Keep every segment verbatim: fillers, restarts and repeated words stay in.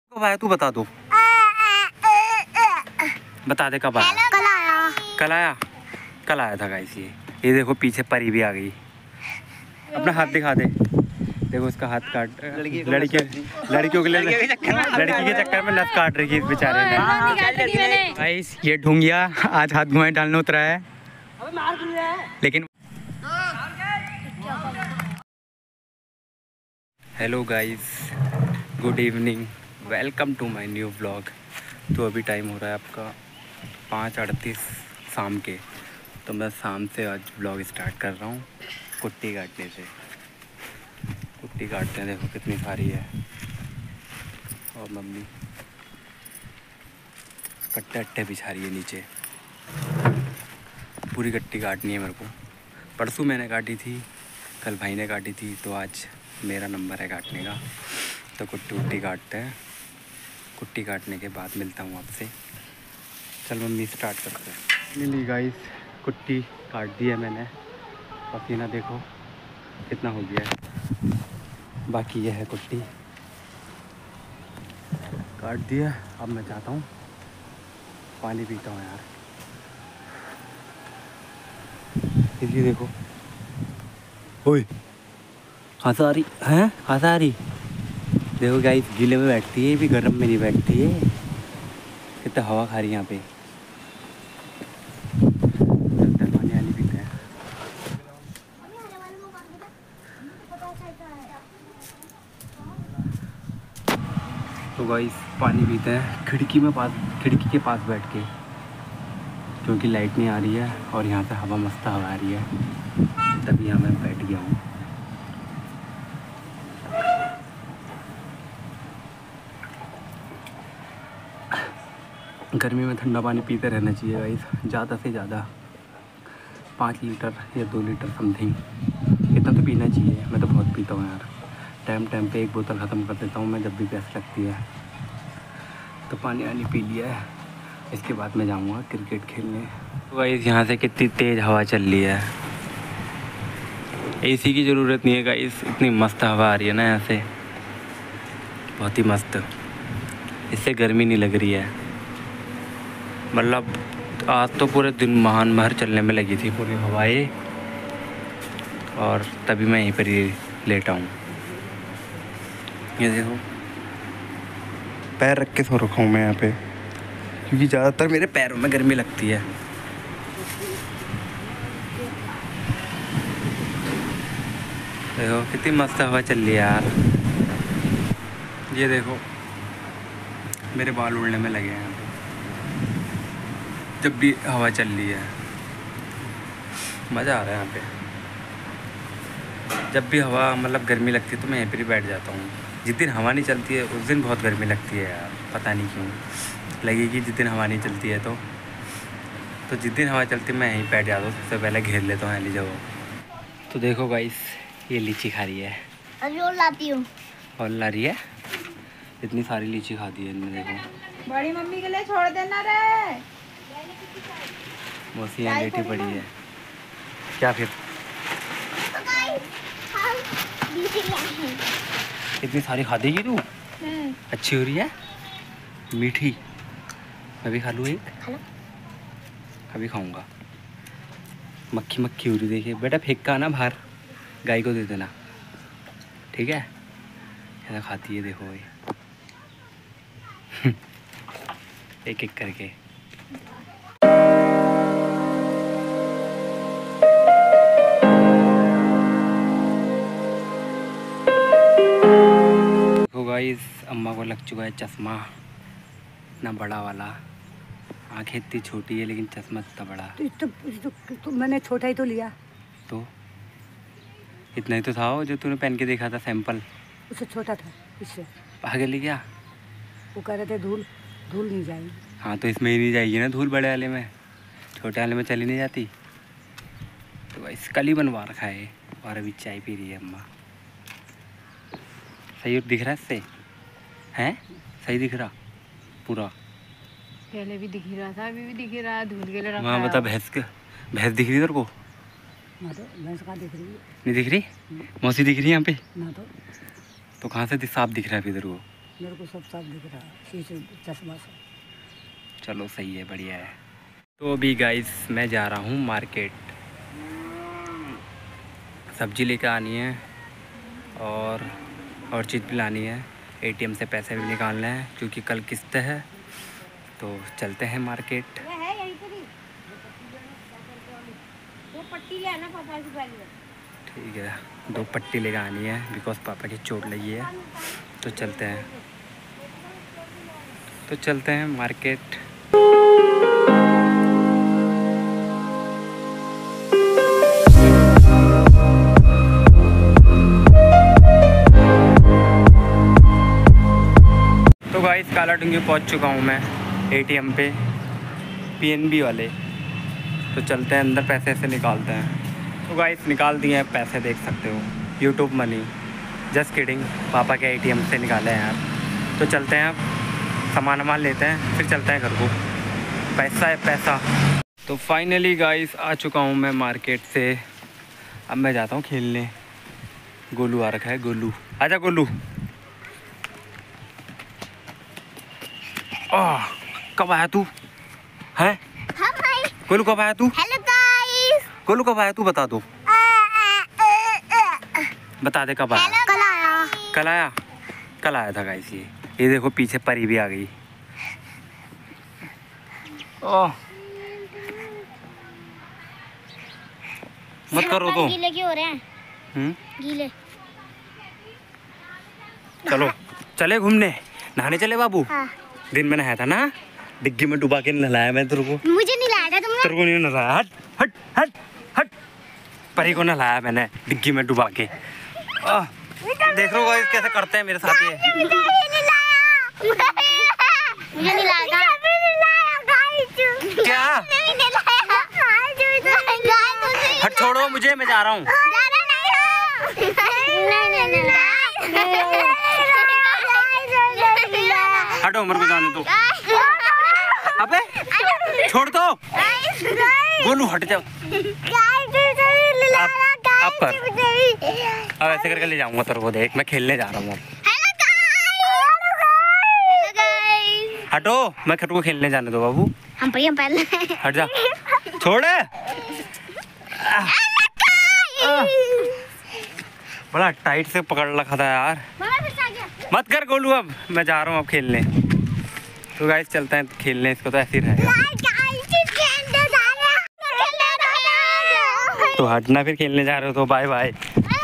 कब आया तू बता दो, बता दे कब आया। कल आया कल आया कल आया था गाइस। ये ये देखो पीछे परी भी आ गई। अपना हाथ दिखा दे, देखो उसका हाथ काट लड़की लड़कियों लड़कियों के लिए लड़की के चक्कर में नस काट रही थी इस बेचारे ने। गाइस ये ढूंगिया आज हाथ घुमाए डालने उतरा है, लेकिन hello guys, good evening, welcome to my new vlog. तो अभी टाइम हो रहा है आपका पाँच अड़तीस शाम के। तो मैं शाम से आज व्लॉग स्टार्ट कर रहा हूँ कुट्टी काटने से। कुट्टी काटते हैं, देखो कितनी सारी है। और मम्मी कट्टे अट्टे बिछा रही है नीचे। पूरी कट्टी काटनी है मेरे को। परसों मैंने काटी थी, कल भाई ने काटी थी, तो आज मेरा नंबर है काटने का। तो कुट्टी उट्टी काटते हैं। कुट्टी काटने के बाद मिलता हूँ आपसे। चल मम्मी स्टार्ट करते हैं। नहीं गाइस, कुट्टी काट दी है मैंने। पसीना देखो कितना हो गया है। बाकी ये है कुट्टी काट दिया। अब मैं चाहता हूँ पानी पीता हूँ यार। इसलिए देखो, ओए कहाँ से आ रही है, कहाँ से आ रही। देखो गाइस, गीले में बैठती है, ये भी गर्म में नहीं बैठती है। कितना हवा खा रही है यहाँ पे। पानी आनी पीते हैं। तो गाइस पानी पीते हैं खिड़की में पास खिड़की के पास बैठ के, क्योंकि लाइट नहीं आ रही है और यहाँ से हवा मस्त हवा आ रही है, तभी यहाँ मैं बैठ गया हूँ। गर्मी में ठंडा पानी पीते रहना चाहिए गाइस, ज़्यादा से ज़्यादा पाँच लीटर या दो लीटर समथिंग, इतना तो पीना चाहिए। मैं तो बहुत पीता हूँ यार, टाइम टाइम पे एक बोतल ख़त्म कर देता हूँ मैं जब भी प्यास लगती है। तो पानी वानी पी लिया है, इसके बाद मैं जाऊँगा क्रिकेट खेलने। तो गाइस यहाँ से कितनी तेज़ हवा चल रही है। एसी की ज़रूरत नहीं है गाइस, इतनी मस्त हवा आ रही है ना यहाँ से, बहुत ही मस्त। इससे गर्मी नहीं लग रही है। मतलब आज तो पूरे दिन महान महर चलने में लगी थी पूरी हवाएं, और तभी मैं यहीं पर ही लेटा हूँ। ये देखो पैर रख के सो रखा हूँ मैं यहाँ पे, क्योंकि ज़्यादातर मेरे पैरों में गर्मी लगती है। देखो कितनी मस्त हवा चल रही है यार। ये देखो मेरे बाल उड़ने में लगे हैं यहाँ पे जब भी हवा चल रही है। मज़ा आ रहा है यहाँ पे। जब भी हवा मतलब गर्मी लगती है तो मैं यहीं पर ही बैठ जाता हूँ। जिस दिन हवा नहीं चलती है उस दिन बहुत गर्मी लगती है यार, पता नहीं क्यों लगेगी। जिस दिन हवा नहीं चलती है तो तो जिस दिन हवा चलती है मैं यहीं बैठ जाता हूँ, सबसे पहले घेर लेता हूँ लीजिए वो। तो देखो गाइस, ये लीची खा रही है। अभी और लाती हूँ। और ला रही है, इतनी सारी लीची खा दी है इनने। देखो बड़ी मम्मी के लिए छोड़ देना रे। मौसी यहाँ लेटी पड़ी है क्या फिर। इतनी सारी खा देगी तू? अच्छी हो रही है, मीठी। मैं भी खा लूँ एक? खा लो। कभी खाऊंगा। मक्खी मक्खी हो रही, देखिए बेटा फेंक का ना बाहर, गाय को दे देना, ठीक है। ऐसा खाती है देखो भाई एक एक करके। देखो गाइस, अम्मा को लग चुका है चश्मा, इतना बड़ा वाला। आँखें इतनी छोटी है लेकिन चश्मा इतना बड़ा। तो, तो, तो, तो मैंने छोटा ही तो लिया। तो इतना ही तो था वो जो तूने पहन के देखा था सैंपल। उससे छोटा था इससे। पागल ही क्या? वो कह रहे थे धूल धूल नहीं जाएगी। हाँ तो इसमें ही नहीं जाएगी ना धूल, बड़े वाले में। छोटे वाले में चली नहीं जाती। तो इस कल ही बनवा रखा है और अभी चाय पी रही है अम्मा। सही दिख रहा है इससे? हैं सही दिख रहा पूरा? पहले भी दिख रहा था, अभी भी दिख रहा है। धूल के लिए रखा वहाँ बता, भैंस के भैंस दिख रही है तेरे को? ना तो भैंस कहाँ दिख रही है। नहीं दिख रही? मौसी दिख रही है यहाँ पे? ना तो तो कहाँ से साफ दिख रहा है फिर तेरे को? मेरे को सब साफ दिख रहा है शीशे चश्मा से। चलो सही है, बढ़िया है। तो अभी गाइस मैं जा रहा हूँ मार्केट, सब्जी लेकर आनी है और और चीज़ भी लानी है। एटीएम से पैसे भी निकालने हैं क्योंकि कल किस्त है। तो चलते हैं मार्केट। वो पट्टी ले आना पापा की पहले। ठीक है, दो पट्टी लेकर आनी है बिकॉज पापा की चोट लगी है। तो चलते हैं तो चलते हैं मार्केट। तो गाइस काला डूंगी पहुंच चुका हूं मैं एटीएम पे, पीएनबी वाले। तो चलते हैं अंदर, पैसे से निकालते हैं। तो गाइस निकाल दिए हैं पैसे, देख सकते हो, यूट्यूब मनी, जस्ट किडिंग, पापा के एटीएम से निकाले हैं यार। तो चलते हैं, अब सामान वामान लेते हैं, फिर चलते हैं घर को। पैसा है पैसा। तो फाइनली गाइस आ चुका हूँ मैं मार्केट से। अब मैं जाता हूँ खेलने। गोलू आ रखा है, गोलू आजा गोलू। आह, कब आया तू है? हाँ भाई। गोलू कब आया तू? Hello guys. गोलू कब आया तू बता दो, बता दे कब आया? कल आया। कल आया कल आया था गाइस। ये ये देखो पीछे परी भी आ गई। ओह मत करो तो। गीले क्यों हो रहे हैं? हम्म गीले। चलो चले घूमने, नहाने चले बाबू। हाँ। दिन में नहाया था ना, डिग्गी में डुबा के नहलाया मैं तेरे को। मुझे नहीं लाया था तुमने। तेरे को नहीं नहलाया, हट हट हट हट। परी को नहलाया मैंने डिग्गी में डुबा के। आह, देख रहे हो गाइस कैसे करते हैं मेरे साथ ये। मुझे नहीं लाया। मुझे नहीं लाया था। क्या? हट छोड़ो मुझे, मैं जा रहा हूँ। हटो, मेरे को जाने दो। अबे छोड़ दो गोलू, हट जाओ। आप, आप कर, अब ऐसे करके ले जाऊंगा तेरे को, देख मैं खेलने जा रहा हूँ। हटो, मैं खट को खेलने जाने दो बाबू। हम हम पहले हट जा, छोड़। बड़ा टाइट से पकड़ रखा था यार। मत कर गोलू, अब मैं जा रहा हूँ अब खेलने। तो गाइस चलते हैं खेलने, इसको तो ऐसे ही रहेगा। तो हटना, फिर खेलने जा रहे हो तो बाय बाय।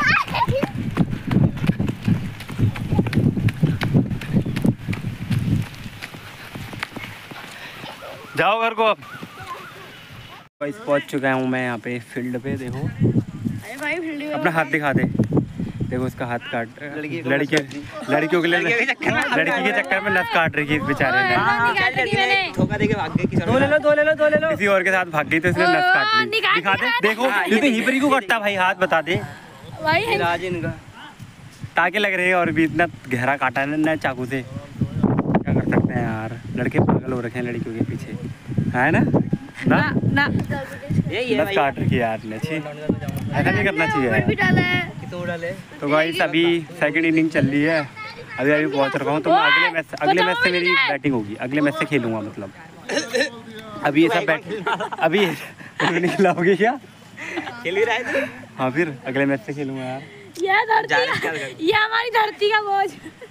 जाओ घर को। गाइस पहुंच चुका हूँ मैं यहाँ पे फील्ड पे। देखो अरे भाई फील्ड अपना हाथ दिखा दे। देखो उसका हाथ काट, लड़की लड़कियों के लिए, लड़की के चक्कर में नस काट रही है इस बेचारे ने। धोखा देके भाग गई। दो ले लो दो ले लो दो ले लो। किसी और के साथ भाग गई तो इसने नस काट ली। दिखा दे, देखो इतनी हिपरी को कटता भाई, हाथ बता दे। राज इनका टाके लग रहे हैं और भी इतना गहरा काटा है ना चाकू से। क्या कर सकते हैं यार, लड़के पागल हो रखे हैं लड़कियों के पीछे, है ना ना ना नस काट रखी है यार ने। छी, ऐसा नहीं करना चाहिए। तो गाइस अभी सेकंड इनिंग चल रही है, अभी अभी पहुंच रखा हूँ। तो मैं अगले मैच अगले मैच से मेरी बैटिंग होगी, अगले मैच से खेलूंगा। मतलब अभी ये सब बैट अभी नहीं खिलाओगे क्या? खेल ही रहा है। हाँ फिर अगले मैच से खेलूंगा यार। ये धरती, ये हमारी धरती का बोझ।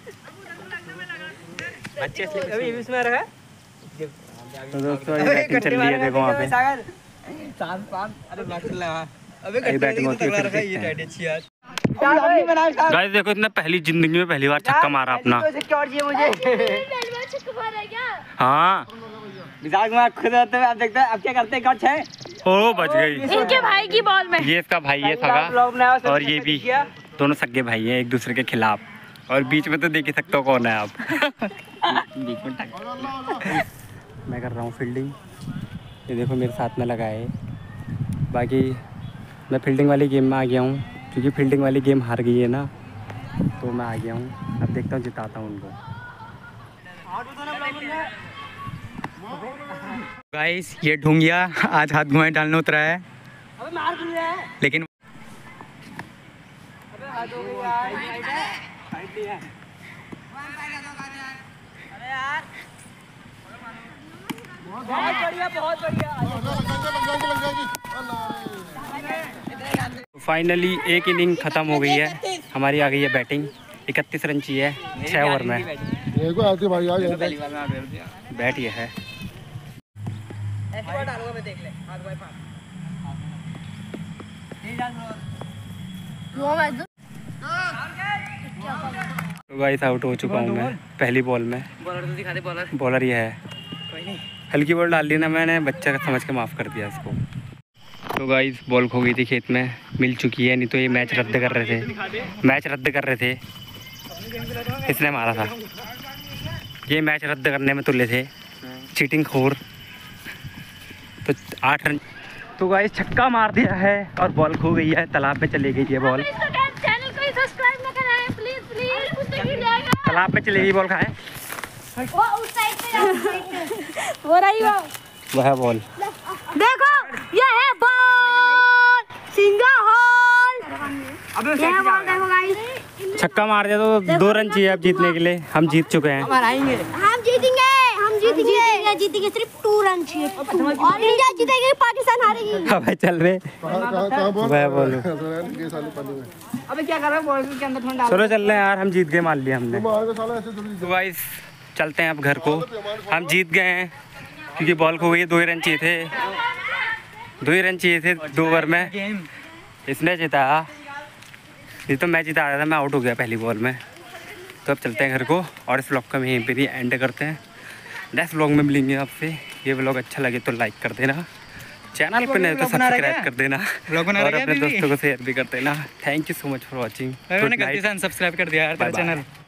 बच्चे अभी इसमें रखा। तो दोस्तों अभी बैटिंग चल रही है, देखो वहाँ पे अभी बैटिंग होती है। गाइस देखो इतना पहली जिंदगी में पहली बार छक्का मारा अपना। हाँ खुद होते हुए आप देखते हैं अब क्या करते हैं। है ओ बच गई। इनके भाई की बॉल में। ये इसका भाई है सगा, और ये भी दोनों सगे भाई हैं एक दूसरे के खिलाफ। और बीच में तो देख ही सकते हो कौन है आप। बीच में मैं कर रहा हूँ फील्डिंग, ये देखो मेरे साथ में लगा है। बाकी मैं फील्डिंग वाली गेम में आ गया हूँ क्योंकि फील्डिंग वाली गेम हार गई है ना, तो मैं आ गया हूँ। अब देखता हूँ जिताता हूँ उनको। गाइस ये ढूंगिया आज हाथ घुमाए डालने उतरा है, लेकिन बढ़िया बहुत बढ़िया। फाइनली एक इनिंग ख़त्म हो गई है, हमारी आ गई है बैटिंग। इकतीस रन चाहिए छः ओवर में। बैट ये है। तो गाइस आउट हो चुका हूँ मैं पहली बॉल में। बॉलर तो दिखा दे बॉलर। बॉलर ये है। कोई नहीं। हल्की बॉल डाल ली ना मैंने, बच्चा का समझ के माफ़ कर दिया इसको। तो गाइस बॉल खो गई थी खेत में, मिल चुकी है, नहीं तो ये मैच रद्द कर रहे थे। मैच रद्द कर रहे थे, इसने मारा था। ये मैच रद्द करने में तुले थे, चीटिंग खोर। तो आठ रन। तो गाइस छक्का मार दिया है और बॉल खो गई है, तालाब में चली गई है बॉल। तालाब में चली गई बॉल। खाए वो उस साइड पे वो रही वो वह बॉल। देखो ये है बॉल, सिंगा हॉल। अबे ये बॉल देखो गाइस, छक्का मार दिया तो दो रन चाहिए अब जीतने के लिए। हम जीत चुके हैं। हम जीतेंगे, हम जीतेंगे, जीतेंगे। सिर्फ टू रन चाहिए और इंडिया जीतेगी, पाकिस्तान हारेगी। अब चल रहे वह बोलो। अबे क्या कर रहा है बॉल के अंदर ठंडा। चलो चल रहे हैं यार, हम जीत गए मान लिया हमने। तो गाइस चलते हैं अब घर को। हम जीत गए हैं क्योंकि बॉल खो गई है। दो ही रन चाहिए थे, दो ही रन चाहिए थे दो ओवर में। इसने जिताया, नहीं तो मैं जिता रहा था, मैं आउट हो गया पहली बॉल में। तो अब चलते हैं घर को और इस व्लॉग का मैं यहीं पे ही एंड करते हैं। नेक्स्ट व्लॉग में मिलेंगे आपसे। ये व्लॉग अच्छा लगे तो लाइक कर देना, चैनल पे नहीं तो सब्सक्राइब कर देना और अपने दोस्तों को शेयर भी कर देना। Thank you so much for watching. मैंने गलती से अनसब्सक्राइब कर दिया यार तेरा चैनल।